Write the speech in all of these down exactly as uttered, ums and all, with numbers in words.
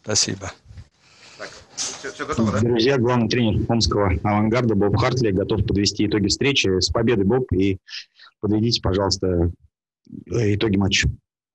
Спасибо. Так, все, все готово, да? Друзья, главный тренер Омского «Авангарда» Боб Хартли готов подвести итоги встречи. С победой, Боб, и подведите, пожалуйста, итоги матча.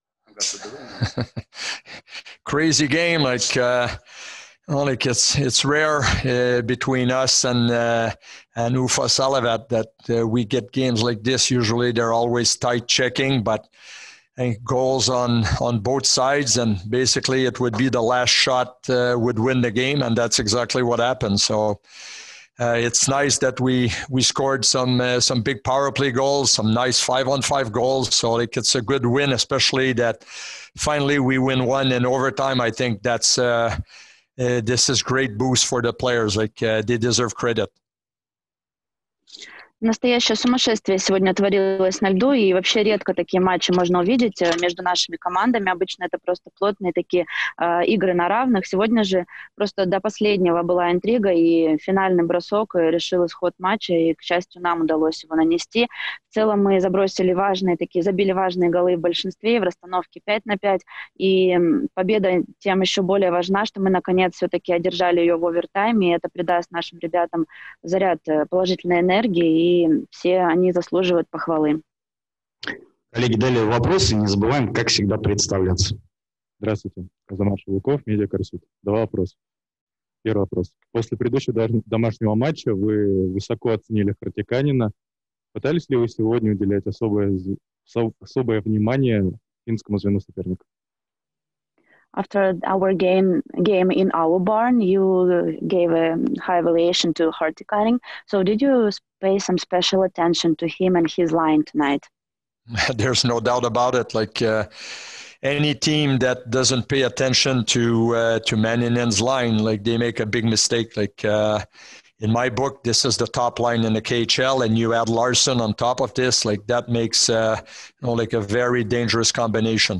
Crazy game, like uh, like it's it's rare uh, between us and uh, and Ufa Salavat that uh, we get games like this. Usually they're always tight checking, but I think goals on on both sides, and basically it would be the last shot uh, would win the game, and that's exactly what happened. So. Uh, it's nice that we we scored some uh, some big power play goals, some nice five on five goals. So like it's a good win, especially that finally we win one in overtime. I think that's uh, uh, this is great boost for the players. Like uh, they deserve credit. Настоящее сумасшествие сегодня творилось на льду, и вообще редко такие матчи можно увидеть между нашими командами. Обычно это просто плотные такие э, игры на равных. Сегодня же просто до последнего была интрига, и финальный бросок решил исход матча, и, к счастью, нам удалось его нанести. В целом мы забросили важные такие, забили важные голы в большинстве, в расстановке пять на пять, и победа тем еще более важна, что мы, наконец, все-таки одержали ее в овертайме, и это придаст нашим ребятам заряд положительной энергии, и все они заслуживают похвалы. Коллеги, далее вопросы. Не забываем, как всегда, представляться. Здравствуйте. Азамат Шевков, Медиа Корсут. Два вопроса. Первый вопрос. После предыдущего домашнего матча вы высоко оценили Хартиканина. Пытались ли вы сегодня уделять особое, особое внимание финскому звену соперника? After our game game in our barn, you gave a high valuation to Hartikainen. So did you pay some special attention to him and his line tonight? There's no doubt about it. Like uh, any team that doesn't pay attention to uh, to Manninen's line, like they make a big mistake. Like uh, in my book, this is the top line in the K H L, and you add Larson on top of this, like that makes uh, you know, like a very dangerous combination.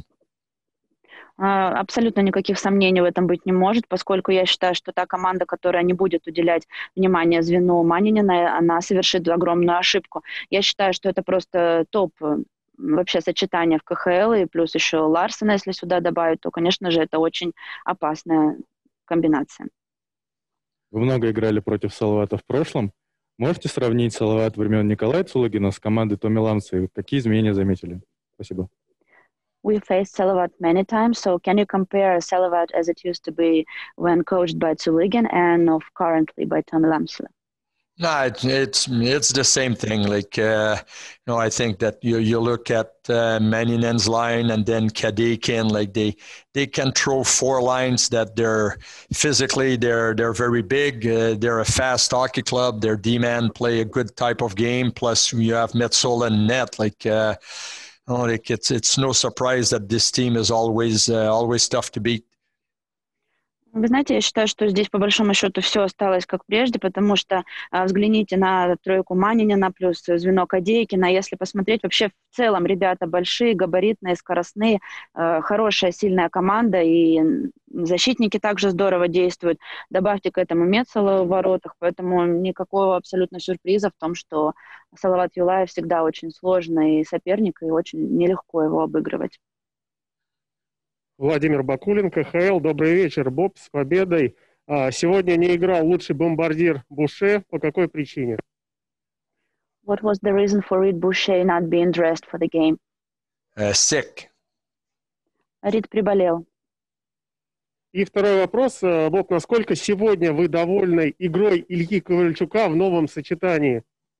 Абсолютно никаких сомнений в этом быть не может, поскольку я считаю, что та команда, которая не будет уделять внимание звену Маннинена, она совершит огромную ошибку. Я считаю, что это просто топ вообще сочетание в ка ха эл, и плюс еще Ларсена, если сюда добавить, то, конечно же, это очень опасная комбинация. Вы много играли против Салавата в прошлом. Можете сравнить Салават времен Николая Цулагина с командой Томми Ламса? Какие изменения заметили? Спасибо. We faced Salavat many times, so can you compare Salavat as it used to be when coached by Tsuligin and of currently by Tommy Lamsla? No, it, it's it's the same thing. Like uh, you know, I think that you you look at uh, Manninen's line and then Kadekin, like they they can throw four lines that they're physically they're they're very big. Uh, they're a fast hockey club. Their D-man play a good type of game. Plus you have Metsola and net. Like uh, oh, like it's it's no surprise that this team is always uh, always tough to beat. Вы знаете, я считаю, что здесь по большому счету все осталось как прежде, потому что а, взгляните на тройку Маннинена плюс звено Кадейкина. Если посмотреть, вообще в целом ребята большие, габаритные, скоростные, э, хорошая, сильная команда, и защитники также здорово действуют. Добавьте к этому Метсола в воротах, поэтому никакого абсолютно сюрприза в том, что Салават Юлаев всегда очень сложный соперник, и очень нелегко его обыгрывать. Владимир Бакулин, ка ха эл. Добрый вечер, Боб, с победой. А, сегодня не играл лучший бомбардир Буше. По какой причине? What was the reason for Reed Boucher not being dressed for the game? Uh, sick. Рид приболел. И второй вопрос. Боб, насколько сегодня вы довольны игрой Ильи Ковальчука в новом сочетании?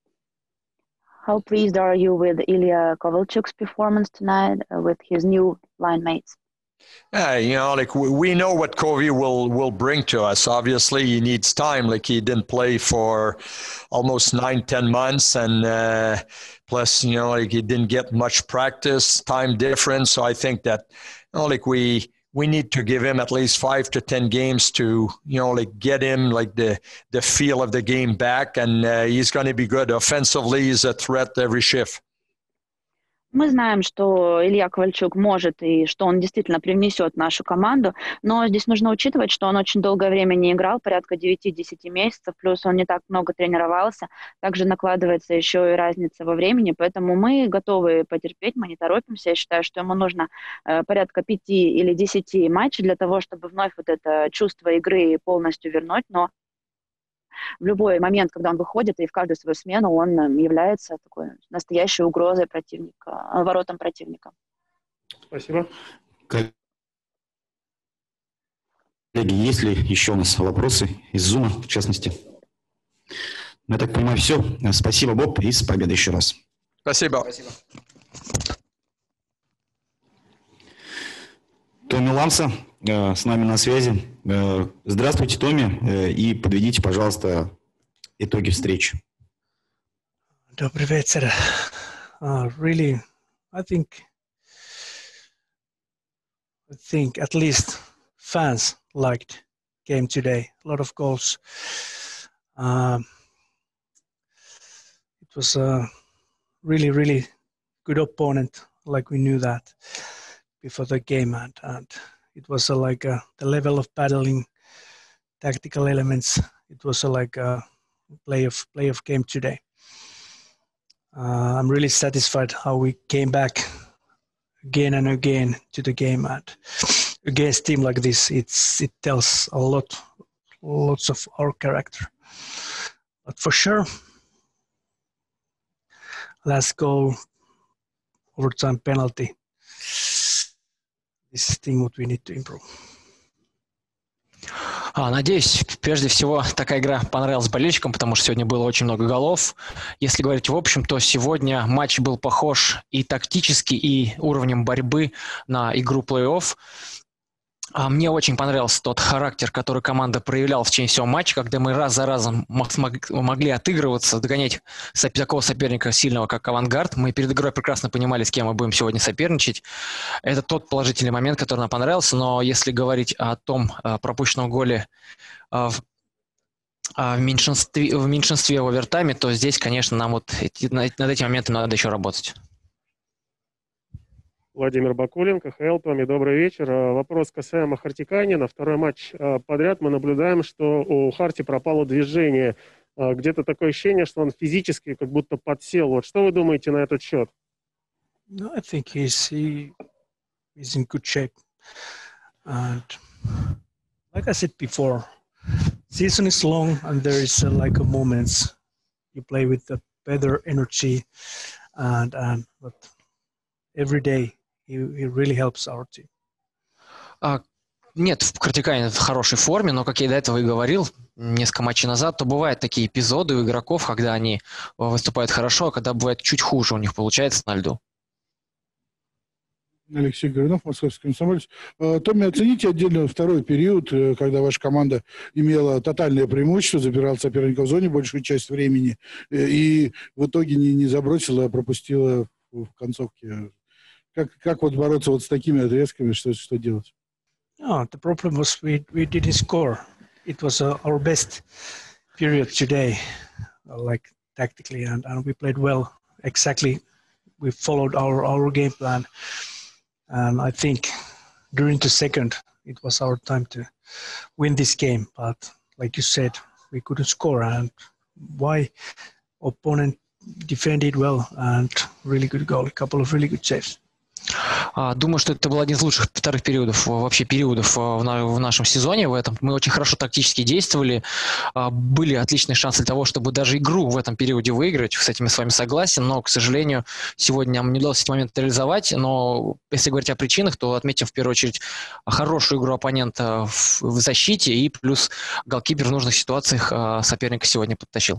How pleased are you with Ilya Kovalchuk's performance tonight uh, with his new line mates? Uh, you know, like we, we know what Covey will will bring to us. Obviously, he needs time. Like he didn't play for almost nine, ten months, and uh, plus, you know, like he didn't get much practice, time difference. So I think that, you know, like we we need to give him at least five to ten games to, you know, like get him like the the feel of the game back, and uh, he's going to be good offensively. He's a threat every shift. Мы знаем, что Илья Ковальчук может и что он действительно привнесет в нашу команду, но здесь нужно учитывать, что он очень долгое время не играл, порядка девять-десять месяцев, плюс он не так много тренировался, также накладывается еще и разница во времени, поэтому мы готовы потерпеть, мы не торопимся. Я считаю, что ему нужно э, порядка пяти или десяти матчей для того, чтобы вновь вот это чувство игры полностью вернуть, но в любой момент, когда он выходит, и в каждую свою смену он является такой настоящей угрозой противника, воротам противника. Спасибо. Коллеги, есть ли еще у нас вопросы из Зума, в частности? Я так понимаю, все. Спасибо, Боб, и с победой еще раз. Спасибо. Спасибо. Томми Ламса э, с нами на связи. Э, здравствуйте, Томми, э, и подведите, пожалуйста, итоги встречи. Добрый вечер. Uh, really, I think, I think at least fans liked game today. A lot of goals. Um, it was a really, really good opponent. Like we knew that before the game, and, and it was a, like a, the level of battling, tactical elements. It was a, like a play of play of game today. Uh, I'm really satisfied how we came back again and again to the game, and against team like this, it's it tells a lot, lots of our character. But for sure, last goal, overtime penalty. This is the thing what we need to improve. А, надеюсь, прежде всего, такая игра понравилась болельщикам, потому что сегодня было очень много голов. Если говорить в общем, то сегодня матч был похож и тактически, и уровнем борьбы на игру плей-офф. А мне очень понравился тот характер, который команда проявляла в течение всего матча, когда мы раз за разом могли отыгрываться, догонять такого соперника сильного, как «Авангард». Мы перед игрой прекрасно понимали, с кем мы будем сегодня соперничать. Это тот положительный момент, который нам понравился. Но если говорить о том пропущенном голе в, в, меньшинстве, в меньшинстве в овертайме, то здесь, конечно, нам вот эти, над этим моментом надо еще работать. Владимир Бакулин, ка ха эл, Томми, добрый вечер. Вопрос касаемо Хартиканина. Второй матч подряд мы наблюдаем, что у Харти пропало движение. Где-то такое ощущение, что он физически как будто подсел. Вот что вы думаете на этот счет? No, I think he's he, he's in good shape. And like I said before, season is long and there is uh, like a moments you play with the better energy and and but every day he, he really helps our team. А, нет, Хартиканин в хорошей форме, но, как я до этого и говорил несколько матчей назад, то бывают такие эпизоды у игроков, когда они выступают хорошо, а когда бывает чуть хуже у них получается на льду. Алексей Горюнов, Московский комсомолец. Томми, оцените отдельно второй период, когда ваша команда имела тотальное преимущество, забирала соперника в зоне большую часть времени и в итоге не, не забросила, а пропустила в концовке. Как, как вот бороться вот с такими отрезками, что, что делать? No, the problem was we, we didn't score. It was uh, our best period today, uh, like tactically, and, and we played well. Exactly, we followed our, our game plan. And I think during the second, it was our time to win this game. But like you said, we couldn't score. And why? Opponent defended well and really good goal, a couple of really good saves. Думаю, что это был один из лучших вторых периодов, вообще периодов в нашем сезоне в этом. Мы очень хорошо тактически действовали, были отличные шансы для того, чтобы даже игру в этом периоде выиграть. С этим я с вами согласен, но, к сожалению, сегодня нам не удалось этот момент реализовать. Но если говорить о причинах, то отметим в первую очередь хорошую игру оппонента в защите и плюс голкипер в нужных ситуациях соперника сегодня подтащил.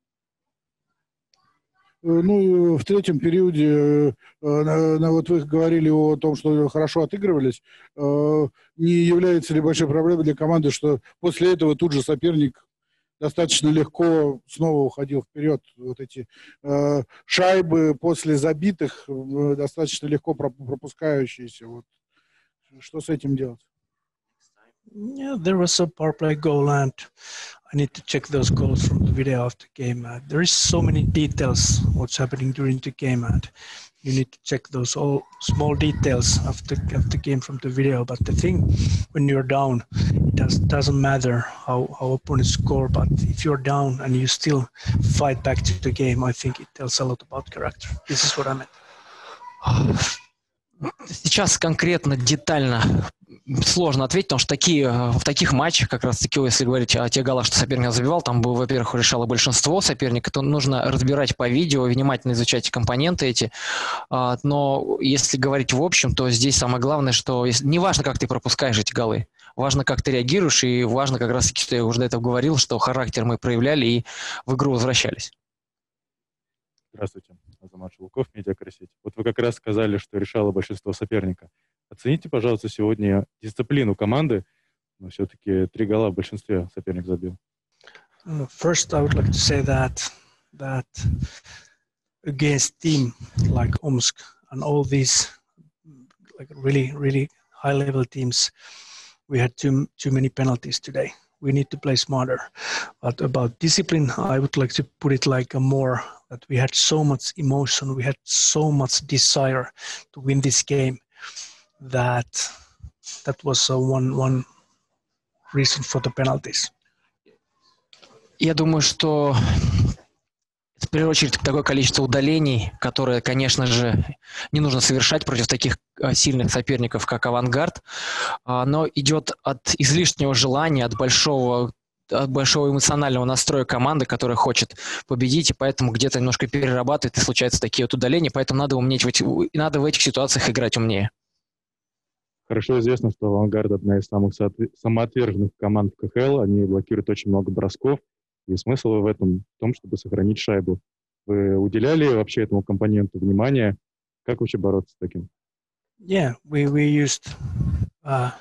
Ну, в третьем периоде, вот вы говорили о том, что хорошо отыгрывались. Не является ли большой проблемой для команды, что после этого тут же соперник достаточно легко снова уходил вперед? Вот эти шайбы после забитых достаточно легко пропускающиеся. Вот. Что с этим делать? Yeah, there was a power play goal, and I need to check those goals from the video of the game. Uh, there is so many details what's happening during the game, and you need to check those all small details of the of the game from the video. But the thing, when you're down, it does, doesn't matter how, how opponents score. But if you're down and you still fight back to the game, I think it tells a lot about character. This is what I meant. Сейчас конкретно, детально сложно ответить, потому что такие, в таких матчах, как раз таки, если говорить о тех голах, что соперник забивал, там, было, во-первых, решало большинство соперника, то нужно разбирать по видео, внимательно изучать компоненты эти. Но если говорить в общем, то здесь самое главное, что не важно, как ты пропускаешь эти голы, важно, как ты реагируешь, и важно как раз таки, что я уже до этого говорил, что характер мы проявляли и в игру возвращались. Здравствуйте, Азамат Шелуков, Медиакарсеть. Вот вы как раз сказали, что решало большинство соперника. Оцените, пожалуйста, сегодня дисциплину команды, но все-таки три гола в большинстве соперник забил. First, I would like to say that that against team like Omsk and all these like really really high level teams, we had too too many penalties today. We need to play smarter. But about discipline, I would like to put it like a more that we had so much emotion, we had so much desire to win this game that that was uh, one one reason for the penalties. Я думаю, что в первую очередь такое количество удалений, которое, конечно же, не нужно совершать против таких сильных соперников, как «Авангард», оно идет от излишнего желания, от большого, от большого эмоционального настроя команды, которая хочет победить, и поэтому где-то немножко перерабатывает, и случаются такие вот удаления, поэтому надо уметь в эти, надо в этих ситуациях играть умнее. Хорошо известно, что «Авангард» — одна из самых самоотверженных команд в ка ха эл, они блокируют очень много бросков, и смысл в этом в том, чтобы сохранить шайбу. Вы уделяли вообще этому компоненту внимания? Как вообще бороться с таким? Yeah, we we used uh,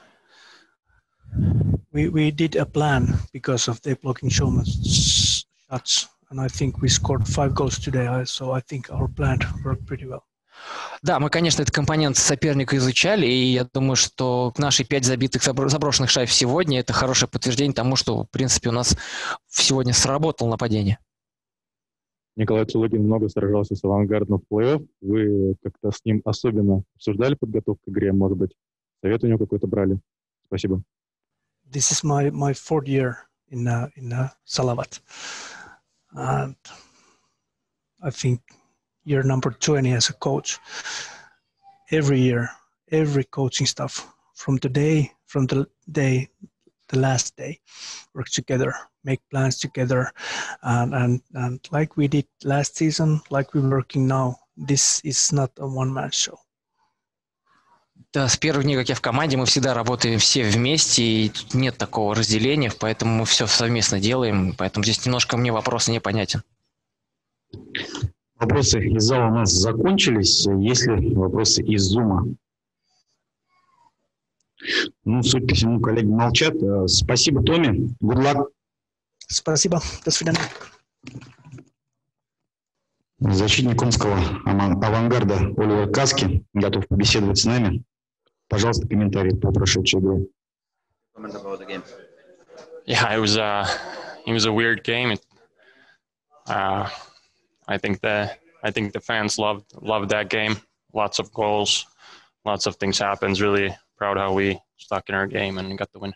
we we did a plan because of the blocking so much shots, and I think we scored five goals today. So I think our plan worked pretty well. Да, мы, конечно, этот компонент соперника изучали, и я думаю, что наши пять забитых заброшенных шайб сегодня – это хорошее подтверждение тому, что, в принципе, у нас сегодня сработало нападение. Николай Цулыгин много сражался с «Авангардом» в плей-офф. Вы как-то с ним особенно обсуждали подготовку к игре? Может быть, совет у него какой-то брали? Спасибо. This is my, my fourth year in, uh, in uh, Salavat. And I think year number twenty as a coach. Every year, every coaching staff from the day, from the day, the last day, work together, make plans together, and, and, and like we did last season, like we're working now, this is not a one-man show. Да, с первых дней, как я в команде, мы всегда работаем все вместе, и тут нет такого разделения, поэтому мы все совместно делаем, поэтому здесь немножко мне вопрос непонятен. Вопросы из зала у нас закончились. Есть ли вопросы из зума? Ну, судя по всему, коллеги молчат. Спасибо, Томи. Good luck. Спасибо. До свидания. Защитник омского «Авангарда» Оливер Каски готов побеседовать с нами. Пожалуйста, комментарий по прошедшей игре. Yeah, it was a it was a weird game. It, uh, I think the I think the fans loved loved that game. Lots of goals, lots of things happened. Really proud how we stuck in our game and got the win.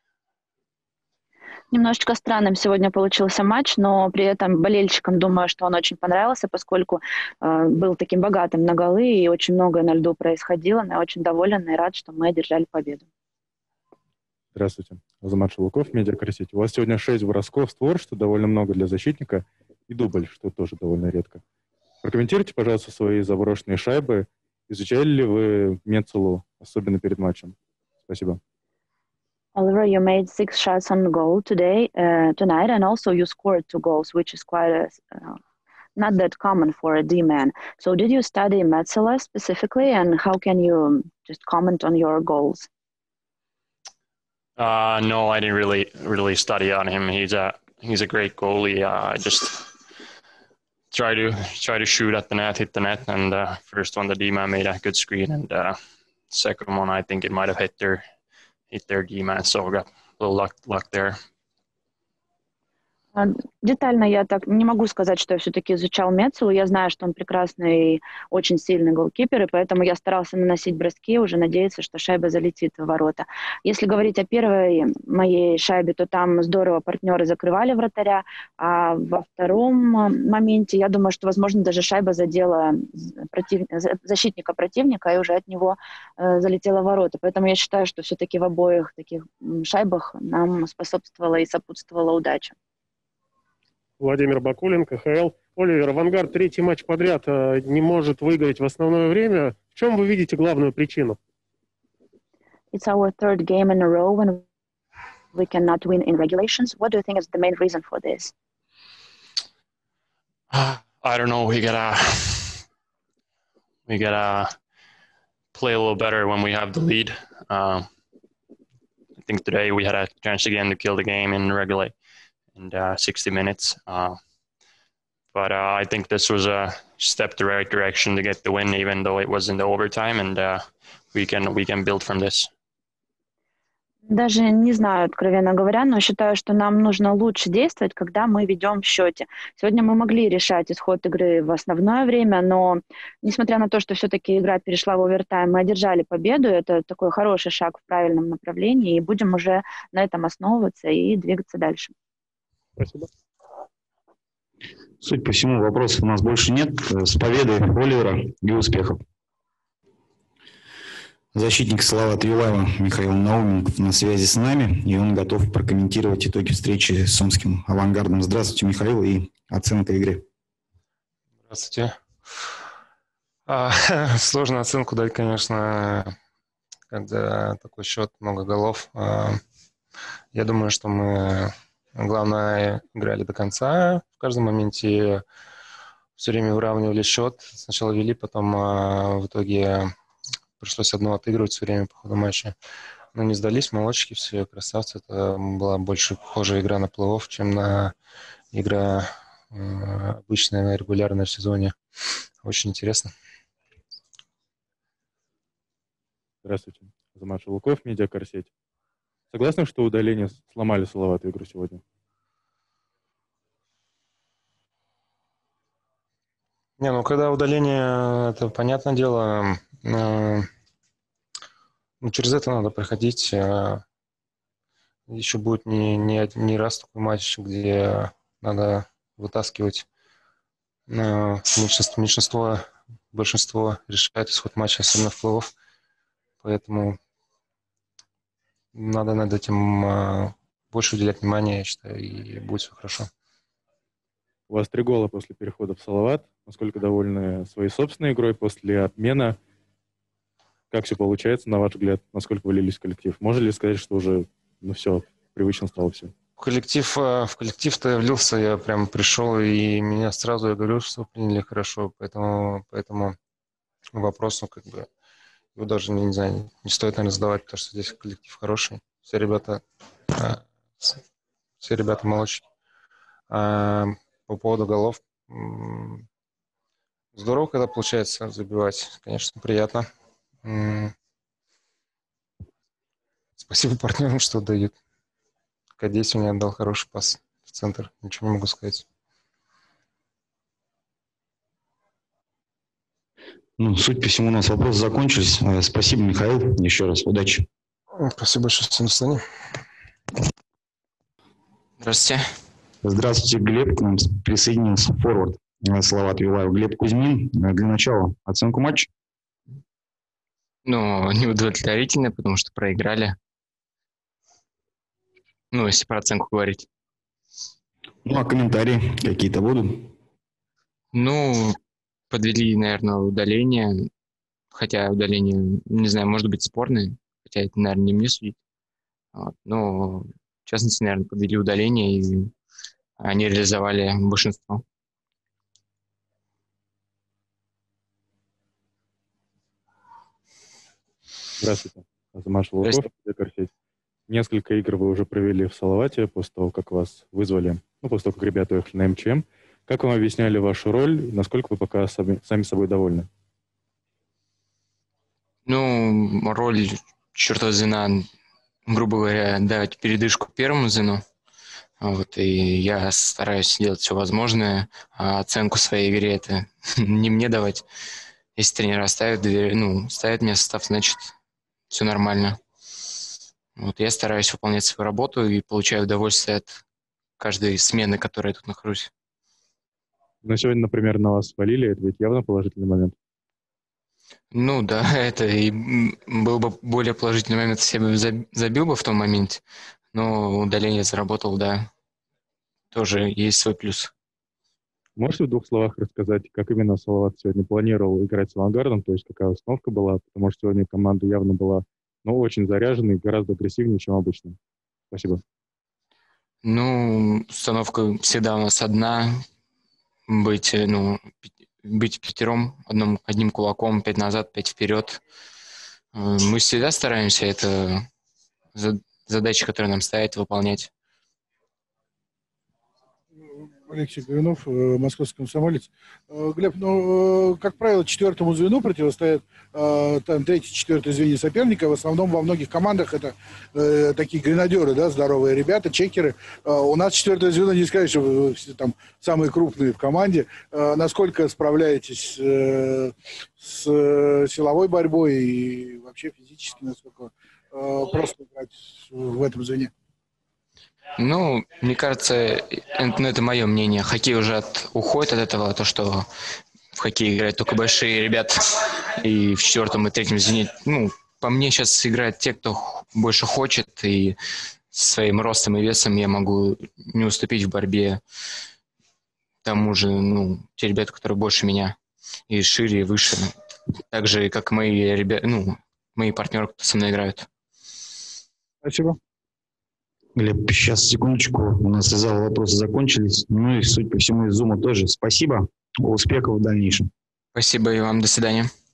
Немножечко странным сегодня получился матч, но при этом болельщикам думаю, что он очень понравился, поскольку э, был таким богатым на голы и очень многое на льду происходило. Но я очень доволен и рад, что мы одержали победу. Здравствуйте. Азамат Шелуков, Медиакарсеть. У вас сегодня шесть бросков в створ, что довольно много для защитника, и дубль, что тоже довольно редко. Прокомментируйте, пожалуйста, свои заброшенные шайбы. Изучали ли вы Мецелу, особенно перед матчем? Спасибо. Oliver, you made six shots on goal today, uh, tonight, and also you scored two goals, which is quite a, uh, not that common for a D-man. So did you study Metzela specifically, and how can you just comment on your goals? Uh, no, I didn't really really study on him. He's a he's a great goalie. Uh, I just try to try to shoot at the net, hit the net, and uh, first one the D-man made a good screen, and uh, second one I think it might have hit their hit their D-man, so we got a little luck luck there. Детально я так не могу сказать, что я все-таки изучал Мецелу. Я знаю, что он прекрасный и очень сильный голкипер, и поэтому я старался наносить броски, уже надеяться, что шайба залетит в ворота. Если говорить о первой моей шайбе, то там здорово партнеры закрывали вратаря, а во втором моменте, я думаю, что, возможно, даже шайба задела против... защитника противника, и уже от него э, залетела в ворота. Поэтому я считаю, что все-таки в обоих таких шайбах нам способствовала и сопутствовала удача. Владимир Бакулин, ка ха эл. Оливер, «Авангард» третий матч подряд э, не может выиграть в основное время. В чем вы видите главную причину? It's our third game in a row when we cannot win in regulations. What do you think is the main reason for this? I don't know. We gotta we gotta play a little better when we have the lead. Um, I think today we had a chance again to kill the game in regulate in uh, sixty minutes. Uh, but uh, I think this was a step the right direction to get the win, even though it was in the overtime, and uh, we can we can build from this. Даже не знаю, откровенно говоря, но считаю, что нам нужно лучше действовать, когда мы ведем в счете. Сегодня мы могли решать исход игры в основное время, но несмотря на то, что все-таки игра перешла в овертайм, мы одержали победу. Это такой хороший шаг в правильном направлении, и будем уже на этом основываться и двигаться дальше. Спасибо. Судя по всему, вопросов у нас больше нет. С победой Оливера и успехов. Защитник Салават Юлаева Михаил Науменков на связи с нами, и он готов прокомментировать итоги встречи с омским «Авангардом». Здравствуйте, Михаил, и оценка игры. Здравствуйте. А, сложно оценку дать, конечно, когда такой счет, много голов. А, я думаю, что мы, главное, играли до конца. В каждом моменте все время выравнивали счет. Сначала вели, потом а, в итоге пришлось одно отыгрывать все время по ходу матча. Но не сдались, молодчики, все красавцы. Это была больше похожая игра на плей-офф, чем на игра э, обычная, регулярная в сезоне. Очень интересно. Здравствуйте. Азамат Шелуков, Медиакарсеть. Согласны, что удаления сломали Салавату игру сегодня? Не, ну когда удаление, это понятное дело, э, ну, через это надо проходить. Э, еще будет не, не, не раз такой матч, где надо вытаскивать э, меньшинство, меньшинство, большинство решает исход матча, особенно в плей-офф. Поэтому надо над этим э, больше уделять внимание, я считаю, и будет все хорошо. У вас три гола после перехода в Салават. Насколько довольны своей собственной игрой после обмена? Как все получается, на ваш взгляд? Насколько влились в коллектив? Можно ли сказать, что уже, ну все, привычно стало все? В коллектив, в коллектив-то я влился, я прям пришел, и меня сразу, я говорю, что приняли хорошо. Поэтому, поэтому вопросу, как бы, его даже, не, не знаю, не стоит, наверное, задавать, потому что здесь коллектив хороший. Все ребята, все ребята молодчики. По поводу голов. Здорово, когда получается забивать. Конечно, приятно. Спасибо партнерам, что дают. Кадей сегодня отдал хороший пас в центр. Ничего не могу сказать. Ну, суть по всему, у нас вопросы закончились. Спасибо, Михаил. Еще раз удачи. Спасибо большое. Всем до свидания. Здравствуйте. Здравствуйте, Глеб. К нам присоединился форвард Салават Юлаев Глеб Кузьмин. Для начала оценку матча. Ну, неудовлетворительно, потому что проиграли. Ну, если про оценку говорить. Ну, а комментарии какие-то будут? Ну, подвели, наверное, удаление. Хотя удаление, не знаю, может быть спорное. Хотя это, наверное, не мне судить. Вот. Но, в частности, наверное, подвели удаление, и они реализовали большинство. Здравствуйте. Азамат Шелуков, Медиакарсеть. Несколько игр вы уже провели в Салавате после того, как вас вызвали, ну, после того, как ребята уехали на эм че эм. Как вам объясняли вашу роль? Насколько вы пока сами, сами собой довольны? Ну, роль чертова звена, грубо говоря, давать передышку первому звену. Вот, и я стараюсь делать все возможное, а оценку своей игре это не мне давать. Если тренера ставят, дверь, ну, ставят мне состав, значит, все нормально. Вот, я стараюсь выполнять свою работу и получаю удовольствие от каждой смены, которой я тут нахожусь. Но сегодня, например, на вас свалили, это ведь явно положительный момент. Ну да, это и был бы более положительный момент, если бы забил бы в том моменте, но удаление заработал, да, тоже есть свой плюс. Можете в двух словах рассказать, как именно Салават сегодня планировал играть с «Авангардом», то есть какая установка была, потому что сегодня команда явно была, ну, очень заряженной, гораздо агрессивнее, чем обычно. Спасибо. Ну, установка всегда у нас одна, быть, ну, быть пятером, одним, одним кулаком, пять назад, пять вперед. Мы всегда стараемся это задачи, которые нам ставят, выполнять. Алексей Горюнов, московский комсомолец. Глеб, ну, как правило, четвертому звену противостоят там третье, четвертое звенья соперника. В основном во многих командах это э, такие гренадеры, да, здоровые ребята, чекеры. Э, у нас четвертое звено, не сказать, что вы там самые крупные в команде. Э, насколько справляетесь э, с силовой борьбой и вообще физически, насколько э, просто играть в этом звене? Ну, мне кажется, это, ну, это мое мнение. Хоккей уже от, уходит от этого, то, что в хоккей играют только большие ребята, и в четвертом и третьем звене, ну, по мне сейчас играют те, кто больше хочет, и своим ростом и весом я могу не уступить в борьбе тому же, ну, те ребята, которые больше меня, и шире, и выше, так же, как мои ребята, ну, мои партнеры, кто со мной играют. Спасибо. Глеб, сейчас, секундочку, у нас из зала вопросы закончились, ну и, судя по всему, из Зума тоже. Спасибо, успехов в дальнейшем. Спасибо и вам, до свидания.